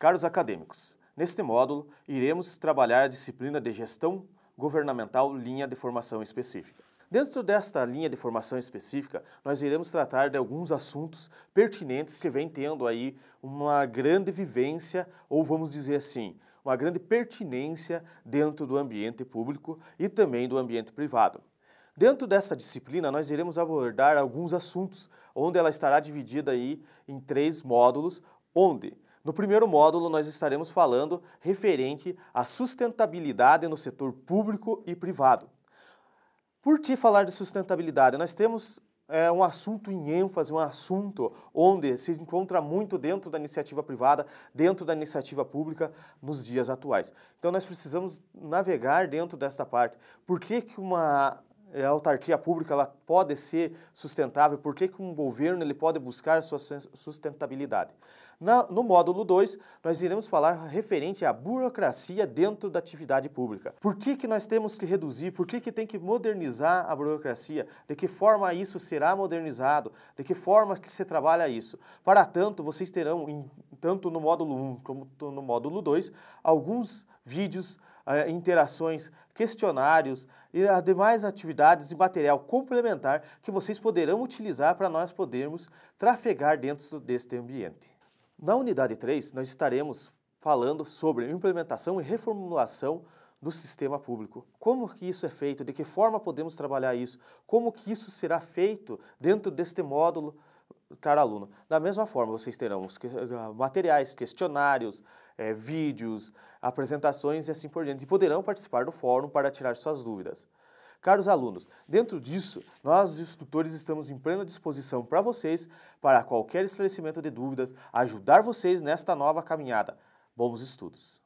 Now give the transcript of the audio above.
Caros acadêmicos, neste módulo iremos trabalhar a disciplina de Gestão Governamental Linha de Formação Específica. Dentro desta linha de formação específica, nós iremos tratar de alguns assuntos pertinentes que vêm tendo aí uma grande vivência, ou vamos dizer assim, uma grande pertinência dentro do ambiente público e também do ambiente privado. Dentro dessa disciplina, nós iremos abordar alguns assuntos, onde ela estará dividida aí em 3 módulos, onde no primeiro módulo nós estaremos falando referente à sustentabilidade no setor público e privado. Por que falar de sustentabilidade? Nós temos um assunto em ênfase, um assunto onde se encontra muito dentro da iniciativa privada, dentro da iniciativa pública nos dias atuais. Então nós precisamos navegar dentro dessa parte. Por que uma autarquia pública ela pode ser sustentável? Por que um governo ele pode buscar sua sustentabilidade? No módulo 2, nós iremos falar referente à burocracia dentro da atividade pública. Por que nós temos que reduzir? Por que tem que modernizar a burocracia? De que forma isso será modernizado? De que forma que se trabalha isso? Para tanto, vocês terão, tanto no módulo 1 como no módulo 2, alguns vídeos, interações, questionários e as demais atividades e material complementar que vocês poderão utilizar para nós podermos trafegar dentro deste ambiente. Na unidade 3, nós estaremos falando sobre implementação e reformulação do sistema público. Como que isso é feito? De que forma podemos trabalhar isso? Como que isso será feito dentro deste módulo, caro aluno? Da mesma forma, vocês terão os materiais, questionários, vídeos, apresentações e assim por diante. E poderão participar do fórum para tirar suas dúvidas. Caros alunos, dentro disso, nós, os tutores, estamos em plena disposição para vocês, para qualquer esclarecimento de dúvidas, ajudar vocês nesta nova caminhada. Bons estudos!